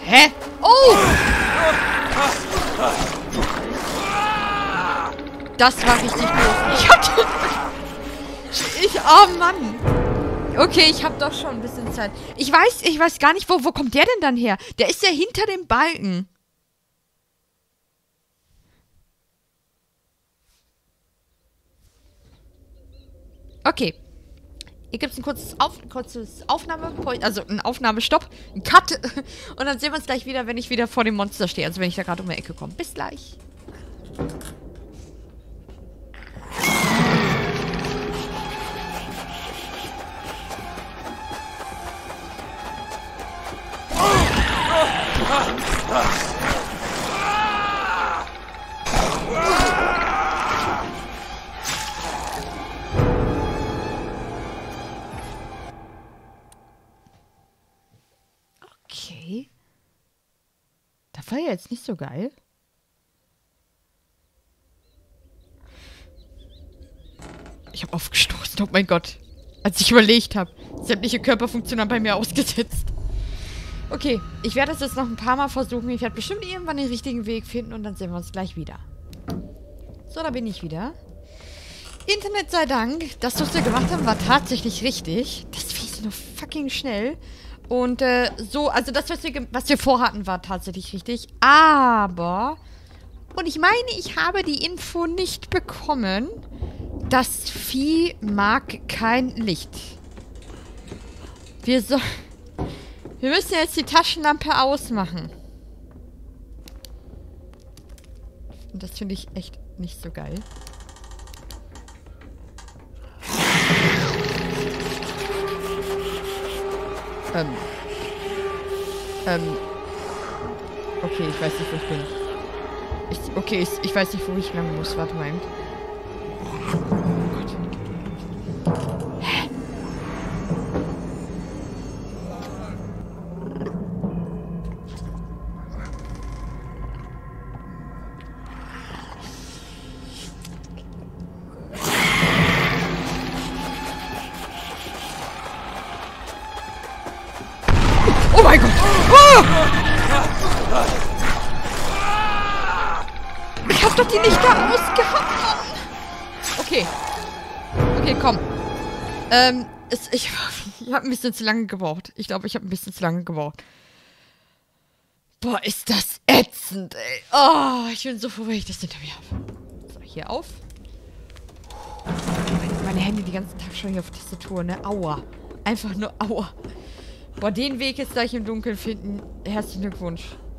Hä? Oh! Das war richtig doof. Oh Mann. Okay, ich habe doch schon ein bisschen Zeit. Ich weiß gar nicht, wo kommt der denn dann her? Der ist ja hinter dem Balken. Okay. Hier gibt es ein kurzes einen Aufnahmestopp, einen Cut. Und dann sehen wir uns gleich wieder, wenn ich wieder vor dem Monster stehe. Also wenn ich da gerade um die Ecke komme. Bis gleich. Okay. Das war ja jetzt nicht so geil. Ich habe aufgestoßen, oh mein Gott. Als ich überlegt habe. Sämtliche Körperfunktionen haben bei mir ausgesetzt. Okay, ich werde es jetzt noch ein paar Mal versuchen. Ich werde bestimmt irgendwann den richtigen Weg finden und dann sehen wir uns gleich wieder. So, da bin ich wieder. Internet sei Dank, das, was wir gemacht haben, war tatsächlich richtig. Das Vieh ist nur fucking schnell. Und also das, was wir vorhatten, war tatsächlich richtig. Aber, und ich meine, ich habe die Info nicht bekommen, das Vieh mag kein Licht. Wir müssen jetzt die Taschenlampe ausmachen. Und das finde ich echt nicht so geil. Okay, ich weiß nicht, wo ich bin. Ich weiß nicht, wo ich lang muss. Warte mal. Oh Gott. Hä? Oh mein Gott! Oh! Ich hab doch die nicht da ausgehauen! Okay. Okay, komm. Ich hab ein bisschen zu lange gebraucht. Ich glaube, ich habe ein bisschen zu lange gebraucht. Boah, ist das ätzend, ey. Oh, ich bin so froh, wenn ich das hinter mir habe. So, hier auf. Meine Hände den ganzen Tag schon hier auf Tastatur, ne? Aua. Einfach nur aua. Boah, den Weg jetzt gleich im Dunkeln finden. Herzlichen Glückwunsch.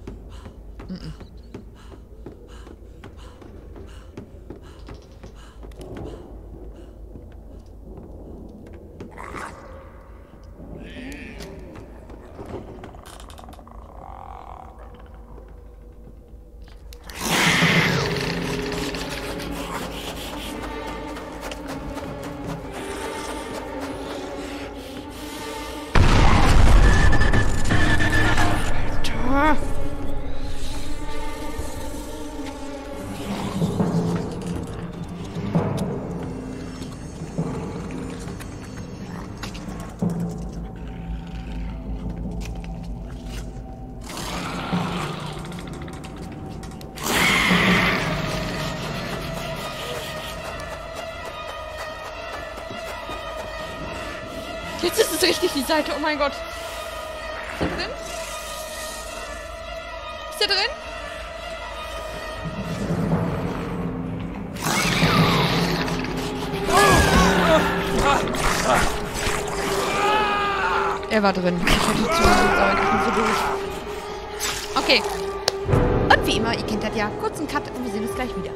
Jetzt ist es richtig, die Seite. Oh mein Gott. Ist er drin? Ist er drin? Er war drin. Ich hatte zu lange ich bin so durch. Okay. Und wie immer, ihr kennt das ja. Kurzen Cut und wir sehen uns gleich wieder.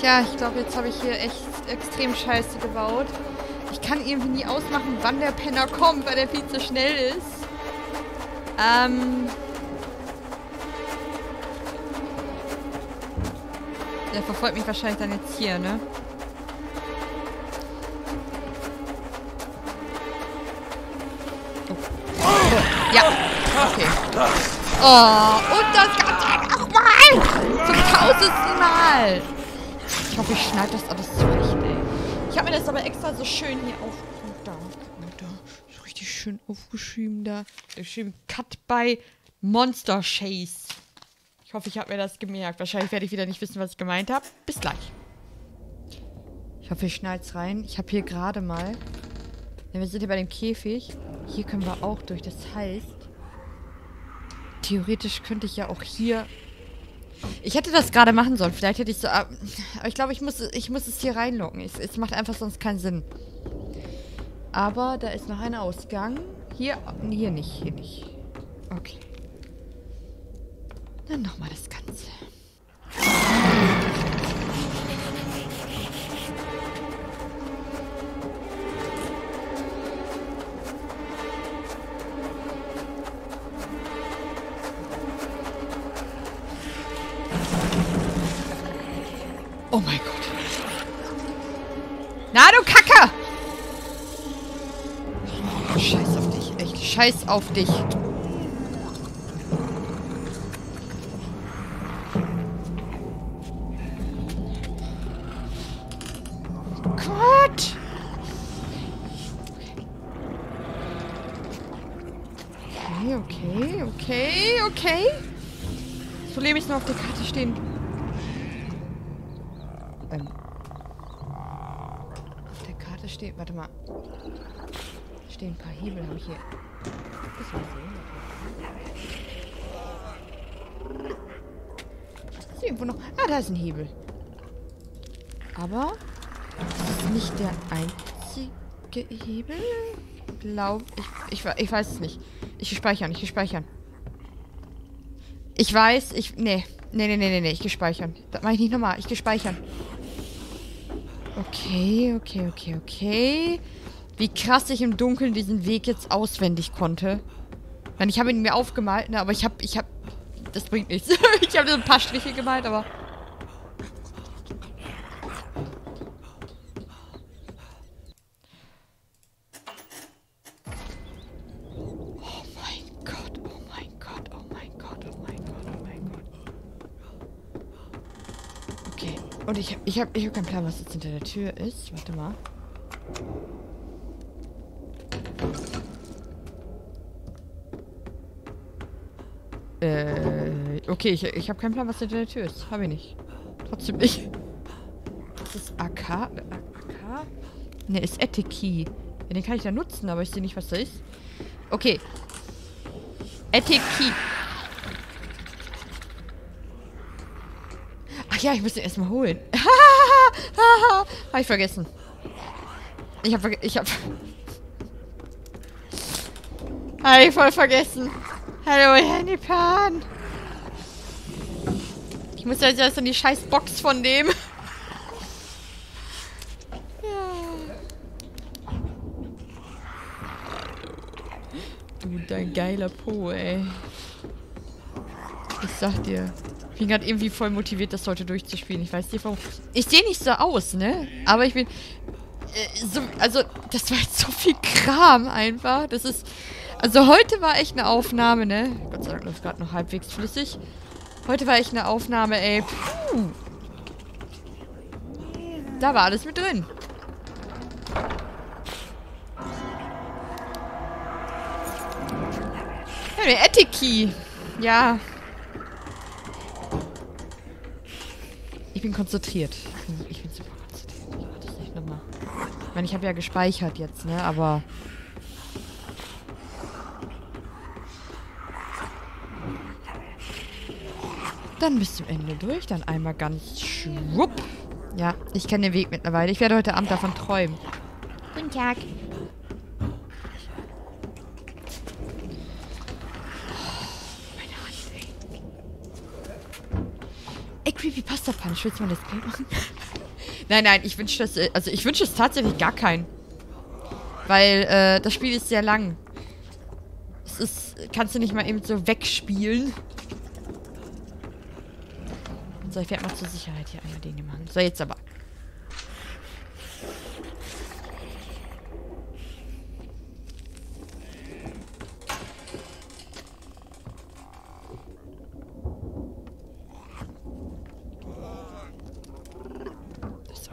Ja, ich glaube, jetzt habe ich hier echt extrem Scheiße gebaut. Ich kann irgendwie nie ausmachen, wann der Penner kommt, weil der viel zu schnell ist. Der verfolgt mich wahrscheinlich dann jetzt hier, ne? Oh. Ja, okay. Oh, und das Ganze nochmal! Zum 1000. Mal! Ich hoffe, ich schneide das alles zurecht, ey. Ich habe mir das aber extra so schön hier da. So richtig schön aufgeschrieben da. Geschrieben Cut by Monster Chase. Ich hoffe, ich habe mir das gemerkt. Wahrscheinlich werde ich wieder nicht wissen, was ich gemeint habe. Bis gleich. Ich hoffe, ich schneide es rein. Ich habe hier gerade mal... Ja, wir sind hier bei dem Käfig. Hier können wir auch durch. Das heißt... Theoretisch könnte ich ja auch hier... Ich hätte das gerade machen sollen. Vielleicht hätte ich so... Aber ich glaube, ich muss es hier reinlocken. Es macht einfach sonst keinen Sinn. Aber da ist noch ein Ausgang. Hier nicht. Hier nicht. Okay. Dann nochmal das Ganze. Oh mein Gott. Na, du Kacke! Scheiß auf dich, echt. Scheiß auf dich. Gott! Okay. Das Problem ist nur auf der Karte stehen. Auf der Karte steht... Warte mal. Stehen ein paar Hebel, habe ich hier. Das mal sehen. Ist irgendwo noch... Ah, da ist ein Hebel. Aber... Das ist nicht der einzige Hebel. Ich weiß es nicht. Ich gespeichern. Ich weiß, Nee, ich gespeichern. Das mache ich nicht nochmal. Ich gespeichern. Okay. Wie krass ich im Dunkeln diesen Weg jetzt auswendig konnte. Ich meine, ich habe ihn mir aufgemalt, ne, aber ich hab... Das bringt nichts. Ich habe so ein paar Striche gemalt, aber... Okay. Und ich hab keinen Plan, was jetzt hinter der Tür ist. Warte mal. Okay, ich habe keinen Plan, was hinter der Tür ist. Habe ich nicht. Trotzdem nicht. Das ist AK? AK? Ne, ist Etiki. Ja, den kann ich da nutzen, aber ich sehe nicht, was da ist. Okay. Etiki. Ach ja, ich muss den erstmal holen. Hab ich vergessen. Ich hab... Hab ich voll vergessen. Hallo, Handypan. Ich muss jetzt erst in die scheiß Box von dem. Ja. Du, dein geiler Po, ey. Ich sag dir. Ich bin gerade irgendwie voll motiviert, das heute durchzuspielen. Ich weiß nicht warum. Ich sehe nicht so aus, ne? Aber ich bin... also, das war jetzt so viel Kram einfach. Das ist... Also heute war echt eine Aufnahme, ne? Gott sei Dank läuft gerade noch halbwegs flüssig. Heute war echt eine Aufnahme, ey. Puh. Da war alles mit drin. Ja, der Etiki. Ja. Ich bin konzentriert. Ich bin super konzentriert. Ich mach das nicht nochmal. Ich meine, ich habe ja gespeichert jetzt, ne? Aber... Dann bis zum Ende durch. Dann einmal ganz schwupp. Ja, ich kenne den Weg mittlerweile. Ich werde heute Abend davon träumen. Guten Tag. Meine Hand, ey. Ey, Creepypasta Punch. Willst du mal das Bild machen? Nein, nein, ich wünsche das... Also ich wünsche es tatsächlich gar keinen. Weil, das Spiel ist sehr lang. Es ist... Kannst du nicht mal eben so wegspielen. So, ich werde mal zur Sicherheit hier einmal den hier machen. So, jetzt aber. So.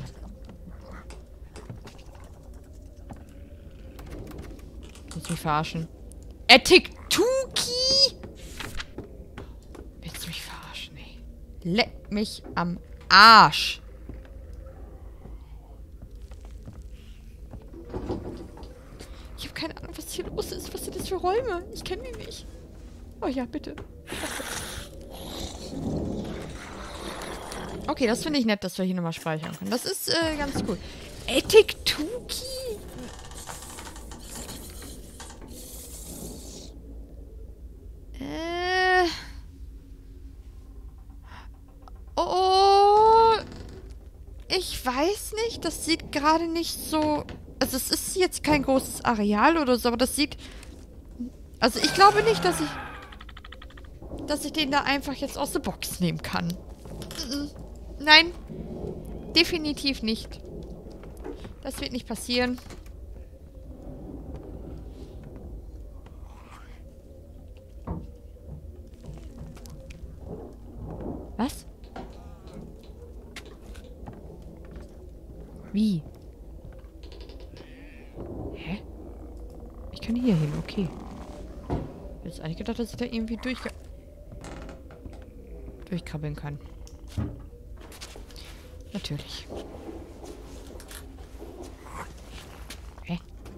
Willst du mich verarschen? Tuki! Willst du mich verarschen, ey? Leck mich am Arsch. Ich habe keine Ahnung, was hier los ist. Was sind das für Räume? Ich kenne die nicht. Oh ja, bitte. Okay, das finde ich nett, dass wir hier nochmal speichern können. Das ist ganz cool. Tuki? Oh, ich weiß nicht. Das sieht gerade nicht so... Also es ist jetzt kein großes Areal oder so, aber das sieht... Also ich glaube nicht, dass ich den da einfach jetzt aus der Box nehmen kann. Nein, definitiv nicht. Das wird nicht passieren. Was? Wie? Hä? Ich kann hier hin, okay. Ich hätte jetzt eigentlich gedacht, dass ich da irgendwie durchkrabbeln kann. Natürlich. Hä?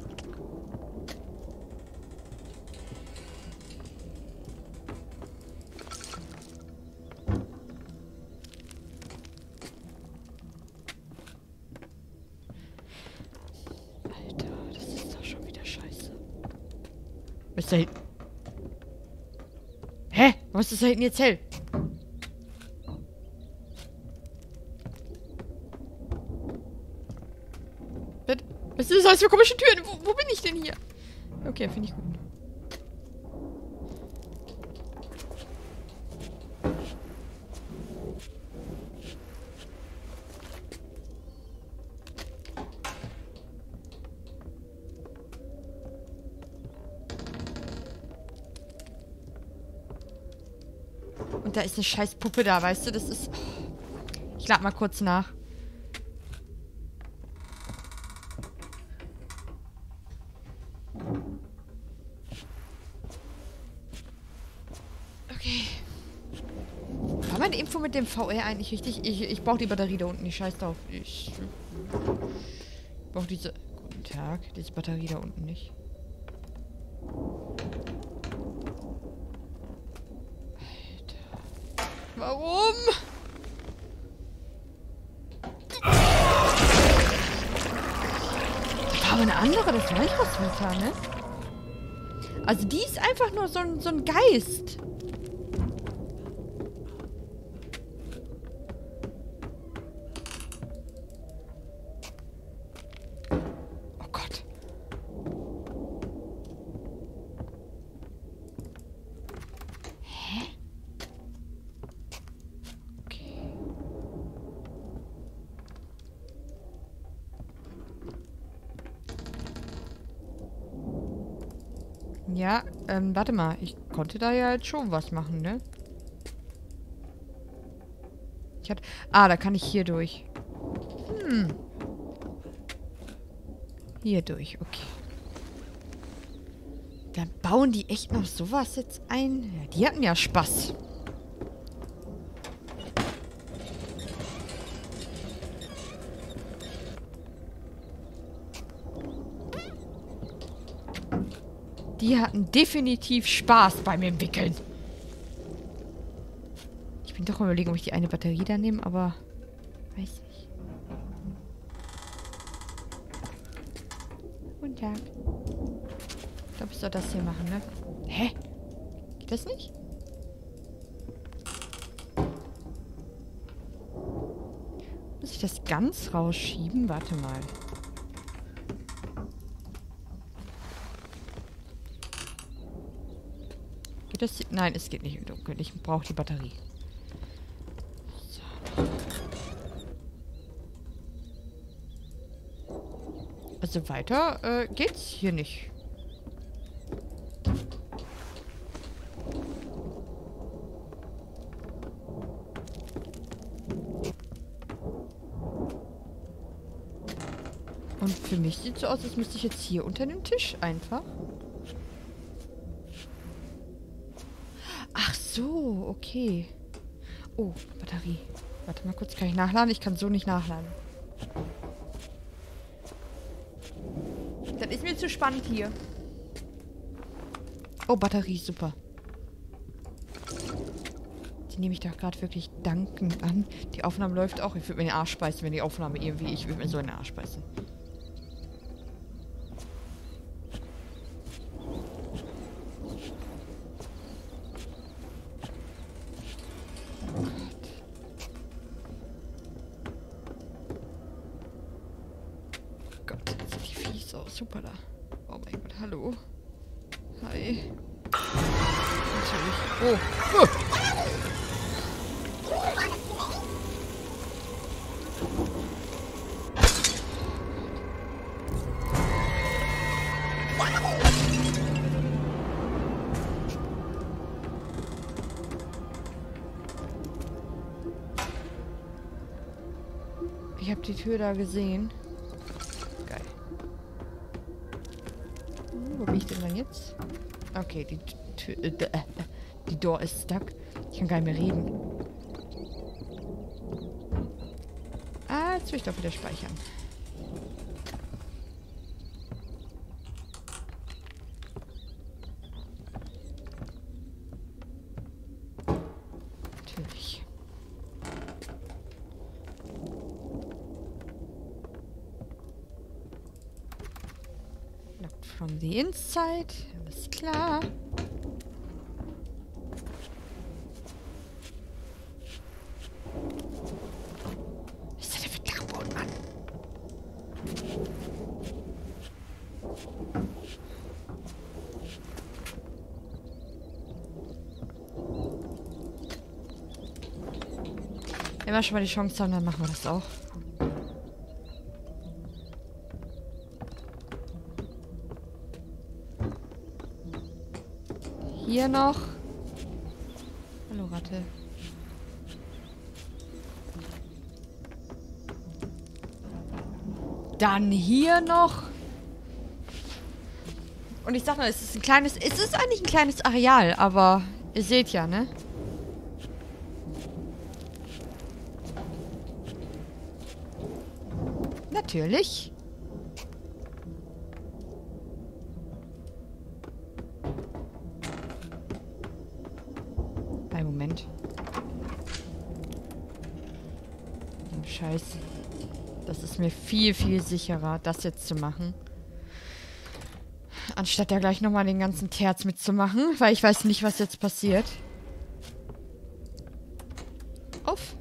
Alter, das ist doch schon wieder scheiße. Was ist da hinten? Hä? Was ist da hinten jetzt hell? Was ist das alles für komische Türen? Wo bin ich denn hier? Okay, finde ich gut. Und da ist eine scheiß Puppe da, weißt du? Das ist... Ich lade mal kurz nach. Okay. War meine Info mit dem VR eigentlich richtig? Ich brauche die Batterie da unten. Ich scheiß drauf. Ich brauche diese... Guten Tag. Diese Batterie da unten nicht. Alter. Warum? Das war aber eine andere. Das war nicht was ne? Also die ist einfach nur so ein Geist. Oh Gott. Hä? Okay. Ja, warte mal. Ich konnte da ja jetzt schon was machen, ne? Da kann ich hier durch. Hier durch, okay. Da bauen die echt noch sowas jetzt ein? Ja, die hatten ja Spaß. Die hatten definitiv Spaß beim Entwickeln. Ich bin doch am Überlegen, ob ich die eine Batterie da nehme, aber... Weiß nicht. Guten Tag. Ich glaube, ich soll das hier machen, ne? Hä? Geht das nicht? Muss ich das ganz rausschieben? Warte mal. Geht das? Nein, es geht nicht im Dunkeln. Ich brauche die Batterie. So. Also weiter geht's hier nicht. Und für mich sieht es so aus, als müsste ich jetzt hier unter dem Tisch einfach. Ach so, okay. Oh, Batterie. Warte mal kurz, kann ich nachladen? Ich kann so nicht nachladen. Das ist mir zu spannend hier. Oh, Batterie, super. Die nehme ich da gerade wirklich dankend an. Die Aufnahme läuft auch. Ich würde mir den Arsch beißen, wenn die Aufnahme irgendwie... Ich würde mir so in den Arsch beißen. Super da. Oh mein Gott, hallo. Hi. Natürlich. Oh. Oh. Ich habe die Tür da gesehen. Geil. Wo bin ich denn dann jetzt? Okay, die Tür... die Door ist stuck. Ich kann gar nicht mehr reden. Ah, jetzt will ich doch wieder speichern. Natürlich. Locked from the inside. Alles klar. Ist der für Dachboden, Mann? Wenn wir schon mal die Chance haben, dann machen wir das auch. Hier noch. Hallo, Ratte. Dann hier noch. Und ich sag mal, es ist ein kleines... Es ist eigentlich ein kleines Areal, aber ihr seht ja, ne? Natürlich. Ein Moment. Oh, Scheiße. Das ist mir viel, viel sicherer, das jetzt zu machen. Anstatt da gleich nochmal den ganzen Terz mitzumachen, weil ich weiß nicht, was jetzt passiert. Auf.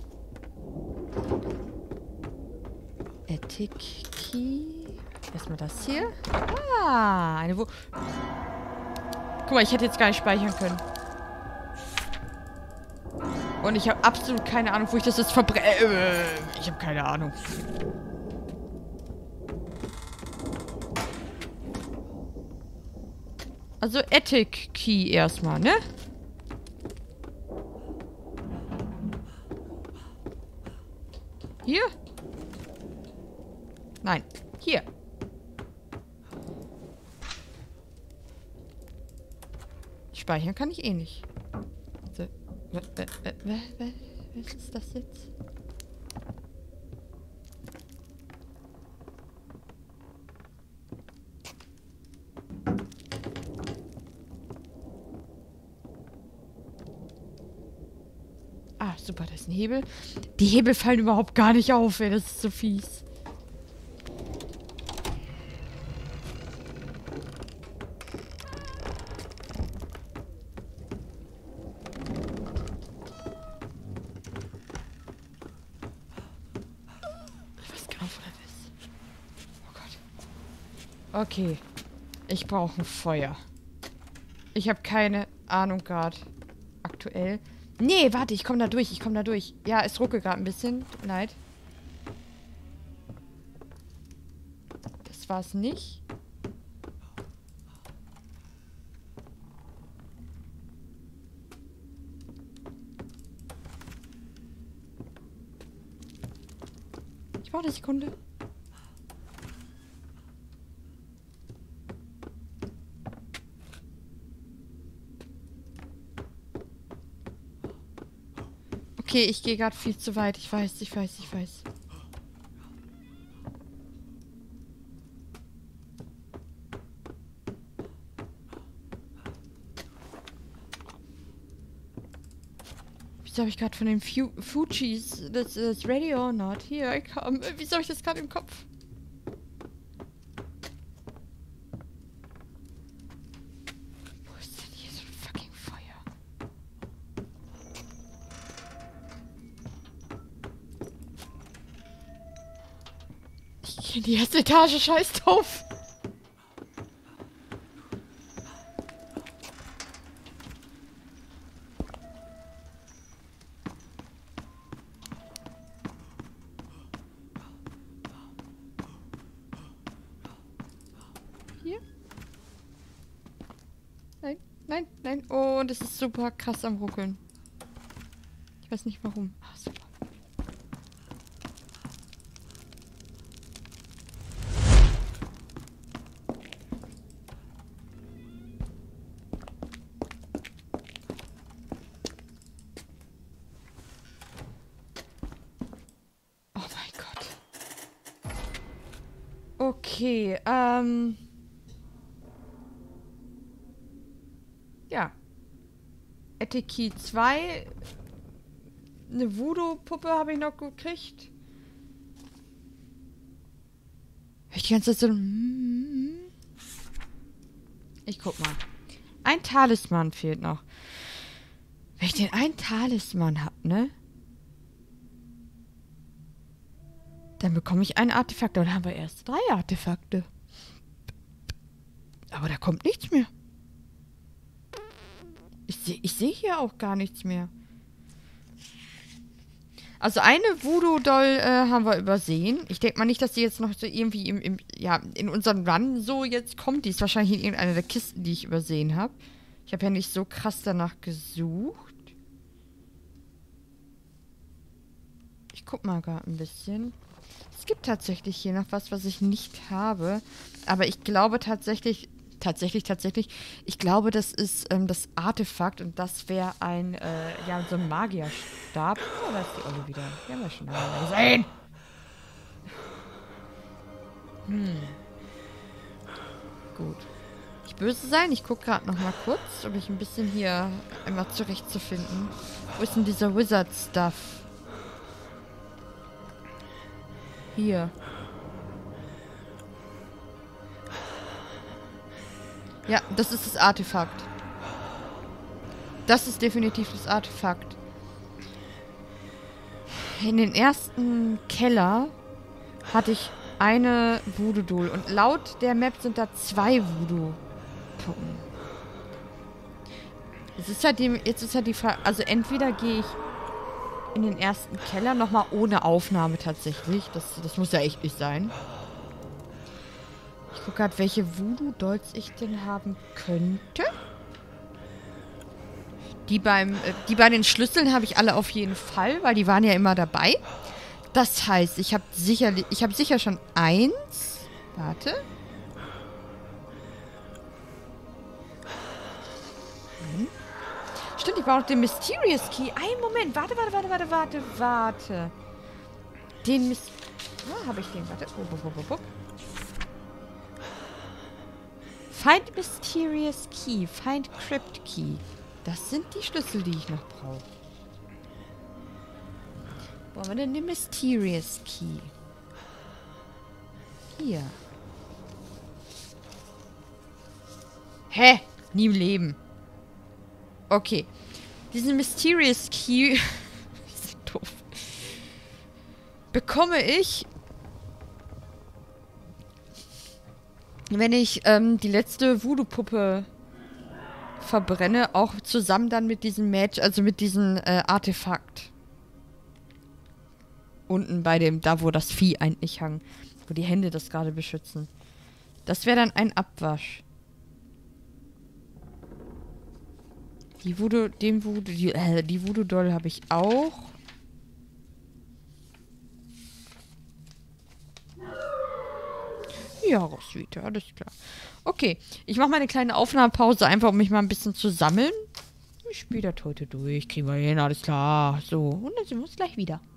Attic Key. Erstmal das hier. Ah, eine Guck mal, ich hätte jetzt gar nicht speichern können. Und ich habe absolut keine Ahnung, wo ich das jetzt verbrenne. Ich habe keine Ahnung. Also Attic Key erstmal, ne? Hier? Nein, hier. Speichern kann ich eh nicht. So. Was ist das jetzt? Ah, super, da ist ein Hebel. Die Hebel fallen überhaupt gar nicht auf, ey. Das ist so fies. Okay. Ich brauche ein Feuer. Ich habe keine Ahnung gerade. Aktuell. Nee, warte, ich komme da durch. Ich komme da durch. Ja, es ruckelt gerade ein bisschen. Tut mir leid. Das war es nicht. Ich brauche eine Sekunde. Okay, ich gehe gerade viel zu weit. Ich weiß. Wieso habe ich gerade von den Fujis das Ready or Not? Hier, komm. Wieso habe ich das gerade im Kopf? Wo ist denn hier so ein fucking Feuer? Ich gehe in die erste Etage, scheiß drauf. Hier? Nein. Oh, das ist super krass am Ruckeln. Ich weiß nicht warum. Ah, super. Oh mein Gott. Okay, ja. Etiki 2. Eine Voodoo-Puppe habe ich noch gekriegt. Hör ich die ganze Zeit so... Ich guck mal. Ein Talisman fehlt noch. Wenn ich den einen Talisman hab, ne? Dann bekomme ich ein Artefakt. Dann haben wir erst 3 Artefakte. Aber da kommt nichts mehr. Ich seh hier auch gar nichts mehr. Also eine Voodoo-Doll haben wir übersehen. Ich denke mal nicht, dass die jetzt noch so irgendwie in unseren Run so jetzt kommt. Die ist wahrscheinlich in irgendeiner der Kisten, die ich übersehen habe. Ich habe ja nicht so krass danach gesucht. Ich guck mal gerade ein bisschen. Es gibt tatsächlich hier noch was ich nicht habe. Aber ich glaube tatsächlich, ich glaube, das ist das Artefakt und das wäre so ein Magierstab. Oh, da ist die Olle wieder. Die haben wir schon lange gesehen. Gut. Nicht böse sein, ich gucke gerade noch mal kurz, um mich ein bisschen hier einmal zurechtzufinden. Wo ist denn dieser Wizard-Stuff? Hier. Ja, das ist das Artefakt. Das ist definitiv das Artefakt. In den ersten Keller hatte ich eine Voodoo-Doll. Und laut der Map sind da 2 Voodoo-Puppen. Jetzt ist halt die Frage, also entweder gehe ich in den ersten Keller nochmal ohne Aufnahme tatsächlich. Das muss ja echt nicht sein. Ich gucke gerade, welche Voodoo-Dolls ich denn haben könnte. Die bei den Schlüsseln habe ich alle auf jeden Fall, weil die waren ja immer dabei. Das heißt, ich habe sicher schon 1. Warte. Stimmt, ich brauche noch den Mysterious Key. Einen Moment. Warte. Den habe ich den? Warte. Find Mysterious Key. Find Crypt Key. Das sind die Schlüssel, die ich noch brauche. Wo haben wir denn den Mysterious Key? Hier. Hä? Nie im Leben. Okay. Diesen Mysterious Key doof. Bekomme ich wenn ich die letzte Voodoo-Puppe verbrenne, auch zusammen dann mit diesem also mit diesem Artefakt. Unten bei dem, da wo das Vieh eigentlich hang. Wo die Hände das gerade beschützen. Das wäre dann ein Abwasch. Die Voodoo-Doll habe ich auch. Ja, Roswitha, alles klar. Okay, ich mache mal eine kleine Aufnahmepause, einfach um mich mal ein bisschen zu sammeln. Ich spiele das heute durch, kriegen wir hin, alles klar. So, und dann sehen wir uns gleich wieder.